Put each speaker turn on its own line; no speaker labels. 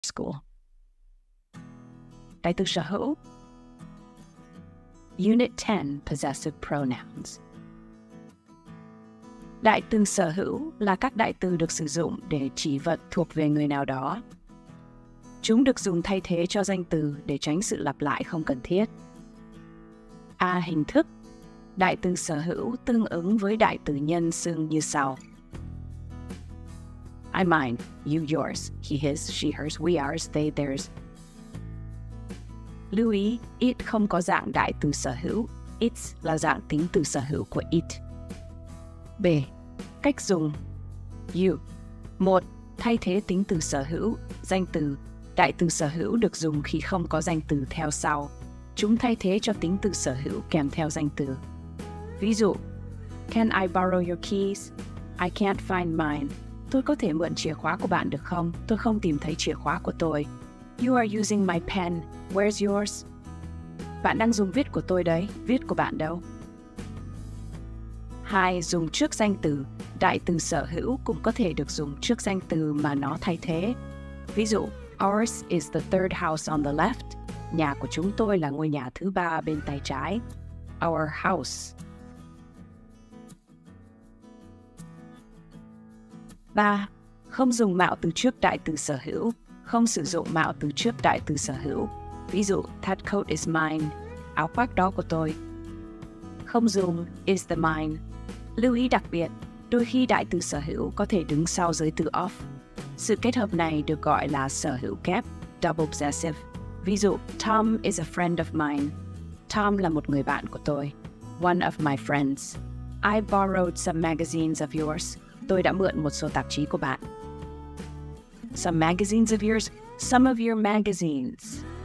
school. Đại từ sở hữu. Unit 10, possessive pronouns. Đại từ sở hữu là các đại từ được sử dụng để chỉ vật thuộc về người nào đó. Chúng được dùng thay thế cho danh từ để tránh sự lặp lại không cần thiết. A. Hình thức. Đại từ sở hữu tương ứng với đại từ nhân xưng như sau. I mine, you yours, he his, she hers, we ours, they theirs. Lưu ý, it không có dạng đại từ sở hữu, its là dạng tính từ sở hữu của it. B. Cách dùng. You. 1. Thay thế tính từ sở hữu, danh từ. Đại từ sở hữu được dùng khi không có danh từ theo sau. Chúng thay thế cho tính từ sở hữu kèm theo danh từ. Ví dụ, Can I borrow your keys? I can't find mine. Tôi có thể mượn chìa khóa của bạn được không? Tôi không tìm thấy chìa khóa của tôi. You are using my pen. Where's yours? Bạn đang dùng viết của tôi đấy. Viết của bạn đâu? 2. Dùng trước danh từ. Đại từ sở hữu cũng có thể được dùng trước danh từ mà nó thay thế. Ví dụ, Ours is the third house on the left. Nhà của chúng tôi là ngôi nhà thứ ba bên tay trái. Our house. 3. Không dùng mạo từ trước đại từ sở hữu. Không sử dụng mạo từ trước đại từ sở hữu. Ví dụ, That coat is mine. Áo khoác đó của tôi. Không dùng is the mine. Lưu ý đặc biệt, đôi khi đại từ sở hữu có thể đứng sau giới từ of. Sự kết hợp này được gọi là sở hữu kép, double possessive. Ví dụ, Tom is a friend of mine. Tom là một người bạn của tôi. One of my friends. I borrowed some magazines of yours. Tôi đã mượn một số tạp chí của bạn. Some magazines of yours. Some of your magazines.